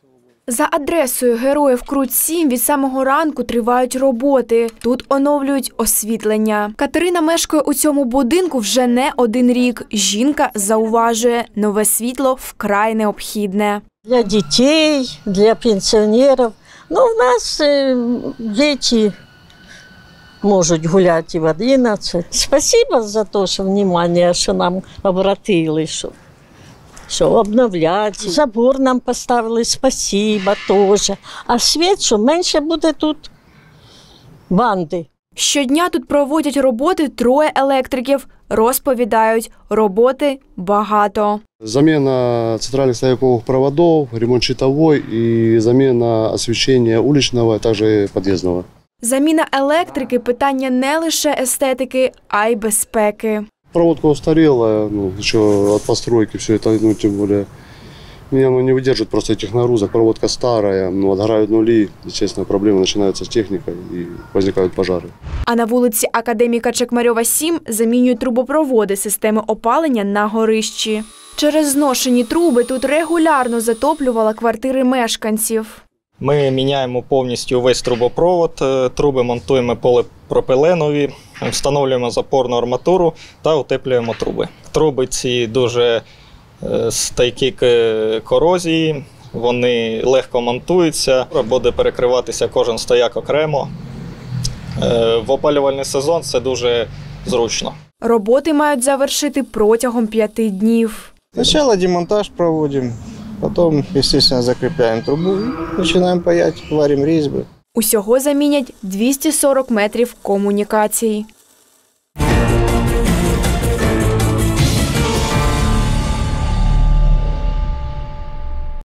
За адресою Героїв Крут 7 від самого ранку тривають роботи. Тут оновлюють освітлення. Катерина мешкає у цьому будинку вже не один рік. Жінка зауважує, нове світло вкрай необхідне. Для дітей, для пенсіонерів. Ну, в нас діти можуть гуляти і в 11. Спасибо за те, що внимание, що нам обратили, що обновляти. Забор нам поставили, спасибо теж. А світ, що менше буде тут банди. Щодня тут проводять роботи 3 електриків. Розповідають, роботи багато. Замена центральных стояковых проводов, ремонт щитовой и замена освещения уличного, а также подъездного. Заміна електрики – питання не лише естетики, а й безпеки. Проводка устарела, еще от постройки все это, тем более, не выдерживает просто этих нагрузок. Проводка старая, отгорают нули, естественно, проблемы начинаются с техникой и возникают пожары. А на вулиці Академіка Чекмарьова, 7 замінюють трубопроводи системи опалення на горищі. Через зношені труби тут регулярно затоплювала квартири мешканців. Ми міняємо повністю весь трубопровод, труби монтуємо поліпропиленові, встановлюємо запорну арматуру та утеплюємо труби. Труби ці дуже стійкі к корозії, вони легко монтуються, буде перекриватися кожен стояк окремо. В опалювальний сезон це дуже зручно. Роботи мають завершити протягом 5 днів. Спочатку демонтаж проводимо, потім, звісно, закріпляємо трубу, починаємо паяти, варимо різьби. Усього замінять 240 метрів комунікацій.